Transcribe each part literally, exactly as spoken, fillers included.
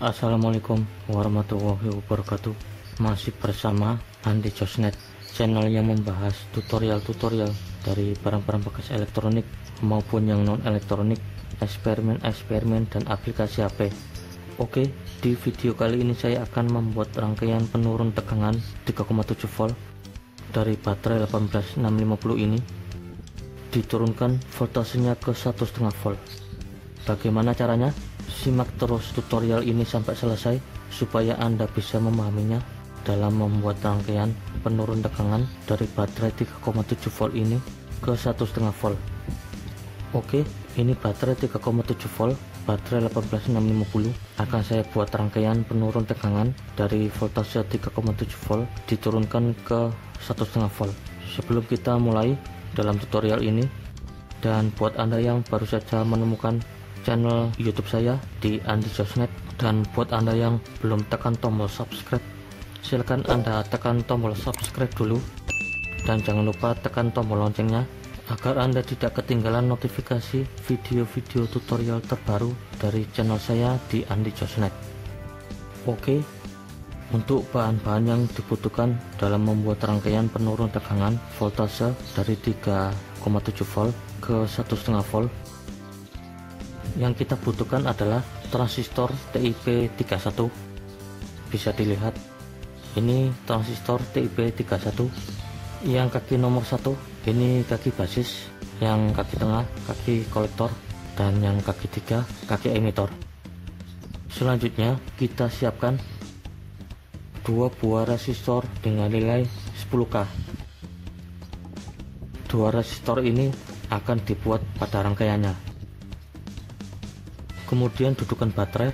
Assalamualaikum warahmatullahi wabarakatuh. Masih bersama Andi Josnet, channel yang membahas tutorial-tutorial dari barang-barang bekas elektronik maupun yang non elektronik, eksperimen-eksperimen dan aplikasi H P. Oke, di video kali ini saya akan membuat rangkaian penurun tegangan tiga koma tujuh volt dari baterai delapan belas enam lima puluh ini, diturunkan voltasenya ke satu koma lima volt. Bagaimana caranya? Simak terus tutorial ini sampai selesai supaya Anda bisa memahaminya dalam membuat rangkaian penurun tegangan dari baterai tiga koma tujuh volt ini ke satu koma lima volt. Oke, ini baterai tiga koma tujuh volt, baterai delapan belas enam lima puluh. Akan saya buat rangkaian penurun tegangan dari voltase tiga koma tujuh volt diturunkan ke satu koma lima volt. Sebelum kita mulai dalam tutorial ini, dan buat Anda yang baru saja menemukan channel YouTube saya di Andi Josnet, dan buat Anda yang belum tekan tombol subscribe, silahkan Anda tekan tombol subscribe dulu, dan jangan lupa tekan tombol loncengnya agar Anda tidak ketinggalan notifikasi video-video tutorial terbaru dari channel saya di Andi Josnet. Oke, untuk bahan-bahan yang dibutuhkan dalam membuat rangkaian penurun tegangan voltase dari tiga koma tujuh volt ke satu koma lima volt, yang kita butuhkan adalah transistor T I P tiga puluh satu. Bisa dilihat, ini transistor T I P tiga puluh satu. Yang kaki nomor satu ini kaki basis, yang kaki tengah kaki kolektor, dan yang kaki tiga kaki emitor. Selanjutnya kita siapkan dua buah resistor dengan nilai sepuluh K. Dua resistor ini akan dibuat pada rangkaiannya. Kemudian dudukan baterai,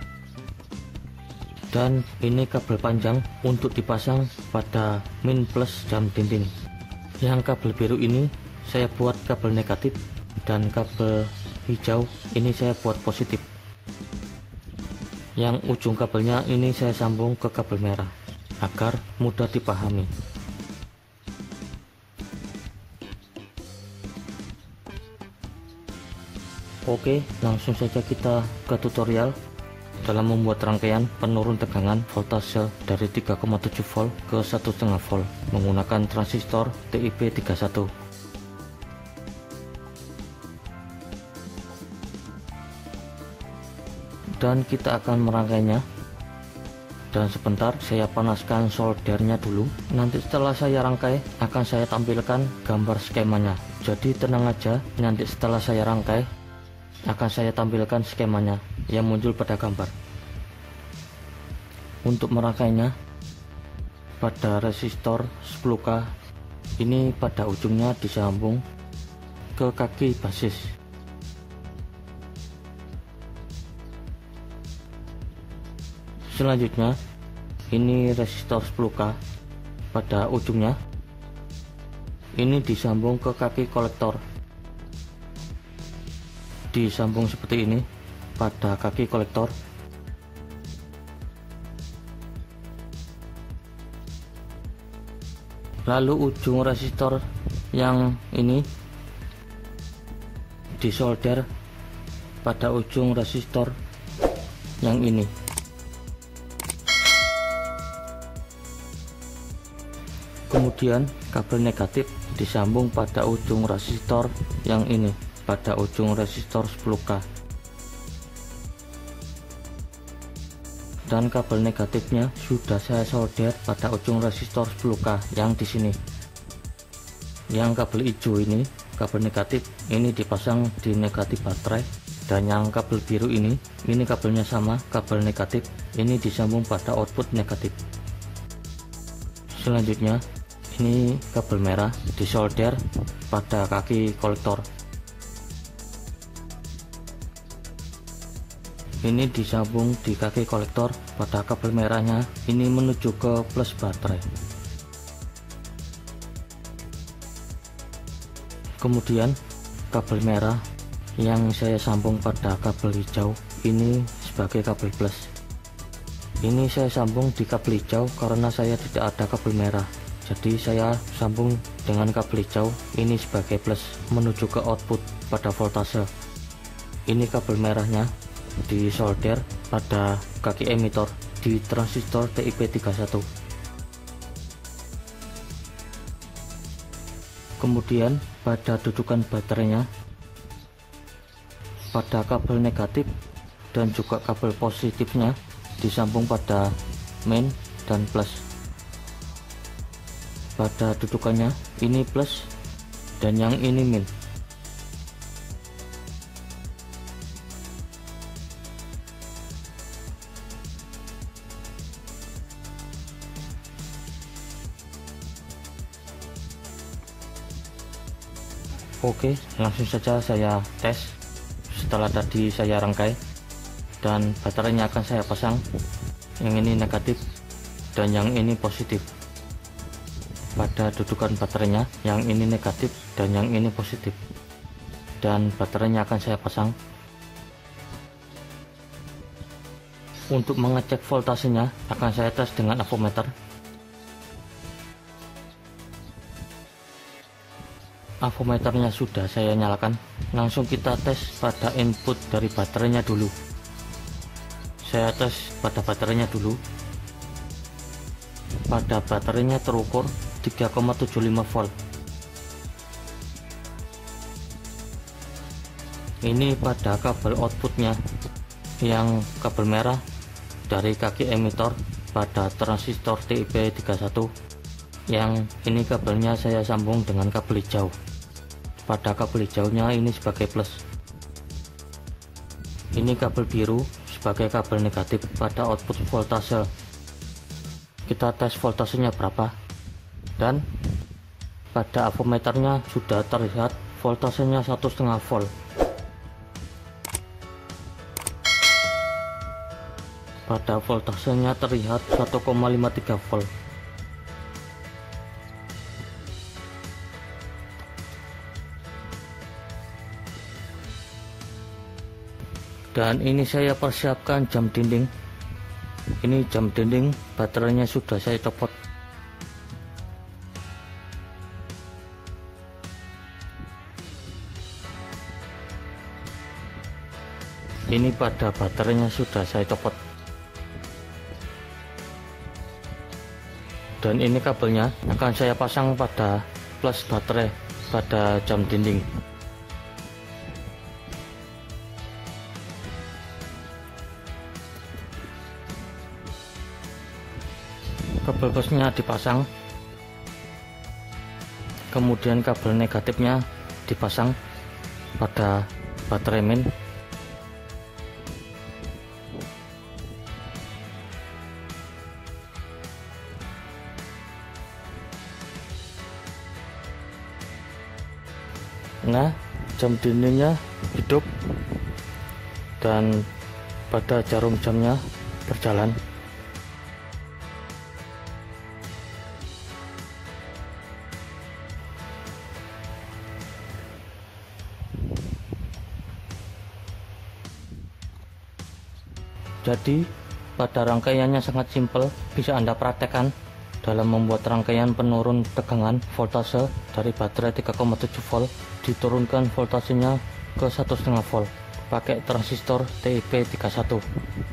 dan ini kabel panjang untuk dipasang pada min plus jam dinding. Yang kabel biru ini saya buat kabel negatif, dan kabel hijau ini saya buat positif. Yang ujung kabelnya ini saya sambung ke kabel merah agar mudah dipahami. Oke, langsung saja kita ke tutorial dalam membuat rangkaian penurun tegangan voltase dari tiga koma tujuh volt ke satu koma lima volt menggunakan transistor T I P tiga puluh satu. Dan kita akan merangkainya, dan sebentar saya panaskan soldernya dulu. Nanti setelah saya rangkai akan saya tampilkan gambar skemanya, jadi tenang aja, nanti setelah saya rangkai akan saya tampilkan skemanya yang muncul pada gambar. Untuk merangkainya pada resistor sepuluh K ini, pada ujungnya disambung ke kaki basis. Selanjutnya ini resistor sepuluh K, pada ujungnya ini disambung ke kaki kolektor. Disambung seperti ini pada kaki kolektor. Lalu ujung resistor yang ini disolder pada ujung resistor yang ini. Kemudian kabel negatif disambung pada ujung resistor yang ini, pada ujung resistor sepuluh K, dan kabel negatifnya sudah saya solder pada ujung resistor sepuluh K yang di sini. Yang kabel hijau ini, kabel negatif ini dipasang di negatif baterai, dan yang kabel biru ini, ini kabelnya sama, kabel negatif ini disambung pada output negatif. Selanjutnya ini kabel merah disolder pada kaki kolektor. Ini disambung di kaki kolektor pada kabel merahnya, ini menuju ke plus baterai. Kemudian kabel merah yang saya sambung pada kabel hijau ini sebagai kabel plus. Ini saya sambung di kabel hijau karena saya tidak ada kabel merah, jadi saya sambung dengan kabel hijau ini sebagai plus menuju ke output pada voltase. Ini kabel merahnya disolder pada kaki emitor di transistor T I P tiga puluh satu. Kemudian pada dudukan baterainya, pada kabel negatif dan juga kabel positifnya disambung pada main dan plus. Pada dudukannya ini plus dan yang ini min. Oke, langsung saja saya tes. Setelah tadi saya rangkai dan baterainya akan saya pasang. Yang ini negatif dan yang ini positif. Pada dudukan baterainya yang ini negatif dan yang ini positif, dan baterainya akan saya pasang. Untuk mengecek voltasenya akan saya tes dengan avometer. Avometernya sudah saya nyalakan. Langsung kita tes pada input dari baterainya dulu. Saya tes pada baterainya dulu. Pada baterainya terukur tiga koma tujuh lima volt. Ini pada kabel outputnya yang kabel merah dari kaki emitor pada transistor T I P tiga puluh satu. Yang ini kabelnya saya sambung dengan kabel hijau. Pada kabel hijaunya ini sebagai plus. Ini kabel biru sebagai kabel negatif pada output voltase. Kita tes voltasenya berapa, dan pada avometernya sudah terlihat voltasenya satu koma lima volt. Pada voltasenya terlihat satu koma lima tiga volt. Dan ini saya persiapkan jam dinding. Ini jam dinding, baterainya sudah saya copot. Ini pada baterainya sudah saya copot. Dan ini kabelnya akan saya pasang pada plus baterai pada jam dinding. Kabel plusnya dipasang, kemudian kabel negatifnya dipasang pada baterai main. Nah, jam dindingnya hidup dan pada jarum jamnya berjalan. Jadi pada rangkaiannya sangat simpel, bisa Anda praktekkan dalam membuat rangkaian penurun tegangan voltase dari baterai tiga koma tujuh volt, diturunkan voltasenya ke satu koma lima volt pakai transistor T I P tiga puluh satu.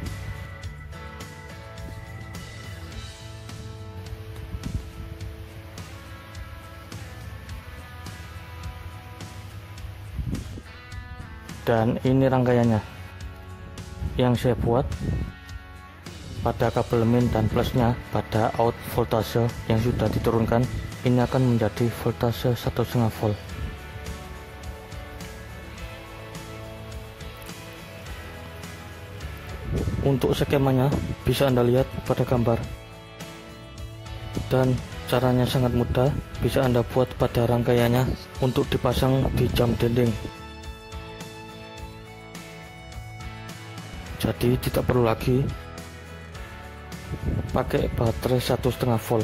Dan ini rangkaiannya yang saya buat. Pada kabel min dan plusnya pada out voltase yang sudah diturunkan, ini akan menjadi voltase satu koma lima volt. Untuk skemanya bisa Anda lihat pada gambar, dan caranya sangat mudah, bisa Anda buat pada rangkaiannya untuk dipasang di jam dinding. Jadi tidak perlu lagi pakai baterai satu koma lima volt.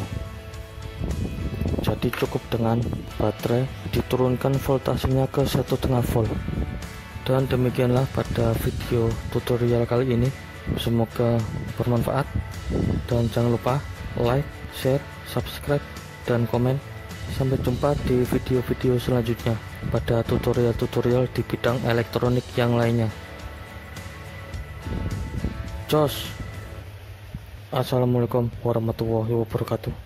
Jadi cukup dengan baterai diturunkan voltasenya ke satu koma lima volt. Dan demikianlah pada video tutorial kali ini. Semoga bermanfaat, dan jangan lupa like, share, subscribe, dan komen. Sampai jumpa di video-video selanjutnya pada tutorial-tutorial di bidang elektronik yang lainnya. jos. Assalamualaikum warahmatullahi wabarakatuh.